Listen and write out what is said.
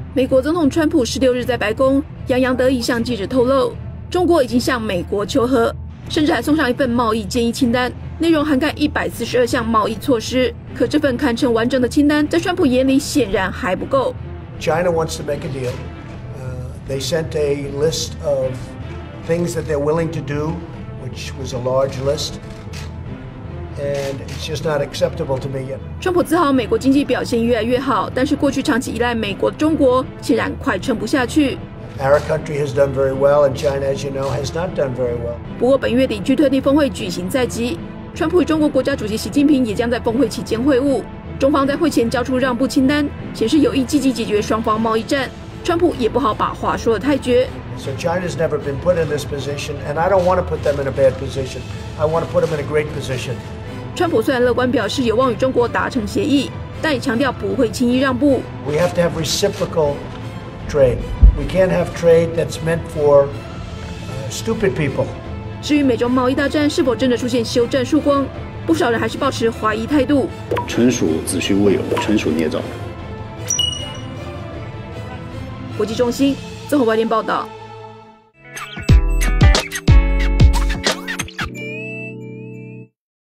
美国总统川普16日在白宫洋洋得意向记者透露，中国已经向美国求和，甚至还送上一份贸易建议清单，内容涵盖142项贸易措施。可这份堪称完整的清单，在川普眼里显然还不够。 China wants to make a deal. They sent a list of things that they're willing to do, which was a large list. And it's just not acceptable to me yet. 川普自豪美国经济表现越来越好，但是过去长期依赖美国的中国显然快撑不下去。 Our country has done very well, and China, as you know, has not done very well. 不过本月底G20峰会举行在即，川普与中国国家主席习近平也将在峰会期间会晤。中方在会前交出让步清单，显示有意积极解决双方贸易战。川普也不好把话说得太绝。 So China's never been put in this position, and I don't want to put them in a bad position. I want to put them in a great position. 川普虽然乐观表示有望与中国达成协议，但也强调不会轻易让步。 We have to have reciprocal trade. We can't have trade that's meant for stupid people. 至于美中贸易大战是否真的出现休战曙光，不少人还是抱持怀疑态度。 纯属子虚乌有，纯属捏造。 国际中心综合外电报道。